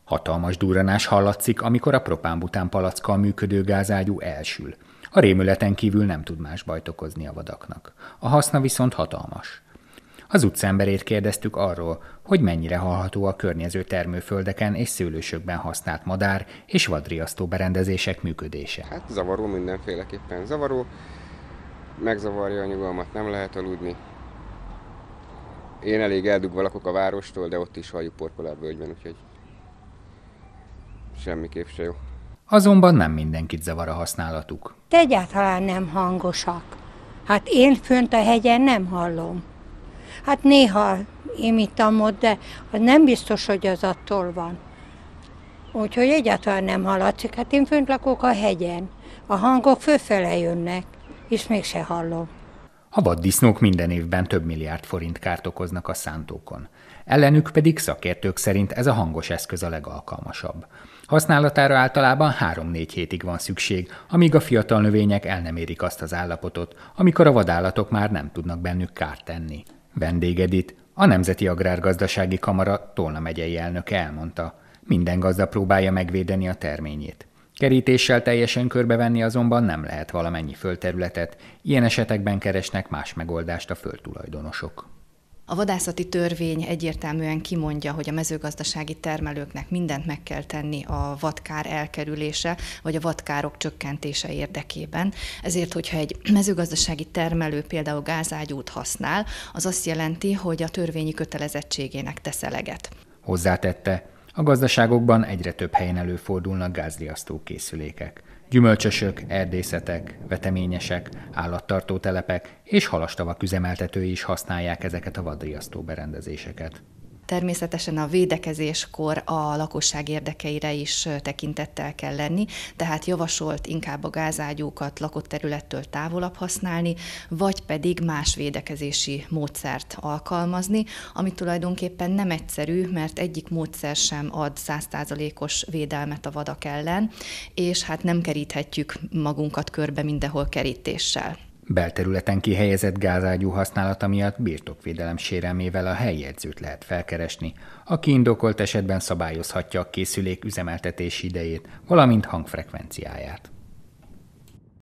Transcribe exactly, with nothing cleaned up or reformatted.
Hatalmas durranás hallatszik, amikor a propánbután palackkal működő gázágyú elsül. A rémületen kívül nem tud más bajt okozni a vadaknak. A haszna viszont hatalmas. Az utcaemberét kérdeztük arról, hogy mennyire hallható a környező termőföldeken és szőlősökben használt madár és vadriasztó berendezések működése. Hát zavaró, mindenféleképpen zavaró, megzavarja a nyugalmat, nem lehet aludni. Én elég eldugva lakok a várostól, de ott is halljuk Porkoláb-völgyben, úgyhogy semmiképp se jó. Azonban nem mindenkit zavar a használatuk. De egyáltalán nem hangosak. Hát én fönt a hegyen nem hallom. Hát néha imítam ott, de az nem biztos, hogy az attól van. Úgyhogy egyáltalán nem hallatszik. Hát én fönt lakok a hegyen. A hangok fölfele jönnek, és mégse hallom. A vaddisznók minden évben több milliárd forint kárt okoznak a szántókon. Ellenük pedig szakértők szerint ez a hangos eszköz a legalkalmasabb. Használatára általában három-négy hétig van szükség, amíg a fiatal növények el nem érik azt az állapotot, amikor a vadállatok már nem tudnak bennük kárt tenni. Vendég Edith, a Nemzeti Agrárgazdasági Kamara Tolna megyei elnöke elmondta, minden gazda próbálja megvédeni a terményét. Kerítéssel teljesen körbevenni azonban nem lehet valamennyi földterületet, ilyen esetekben keresnek más megoldást a földtulajdonosok. A vadászati törvény egyértelműen kimondja, hogy a mezőgazdasági termelőknek mindent meg kell tenni a vadkár elkerülése, vagy a vadkárok csökkentése érdekében. Ezért, hogyha egy mezőgazdasági termelő például gázágyút használ, az azt jelenti, hogy a törvényi kötelezettségének tesz eleget. Hozzátette, a gazdaságokban egyre több helyen előfordulnak gázriasztó készülékek. Gyümölcsösök, erdészetek, veteményesek, állattartó telepek és halastavak üzemeltetői is használják ezeket a vadriasztó berendezéseket. Természetesen a védekezéskor a lakosság érdekeire is tekintettel kell lenni, tehát javasolt inkább a gázágyúkat lakott területtől távolabb használni, vagy pedig más védekezési módszert alkalmazni, ami tulajdonképpen nem egyszerű, mert egyik módszer sem ad száz százalékos védelmet a vadak ellen, és hát nem keríthetjük magunkat körbe mindenhol kerítéssel. Belterületen kihelyezett gázágyú használata miatt birtokvédelem sérelmével a helyi jegyzőt lehet felkeresni, aki indokolt esetben szabályozhatja a készülék üzemeltetési idejét, valamint hangfrekvenciáját.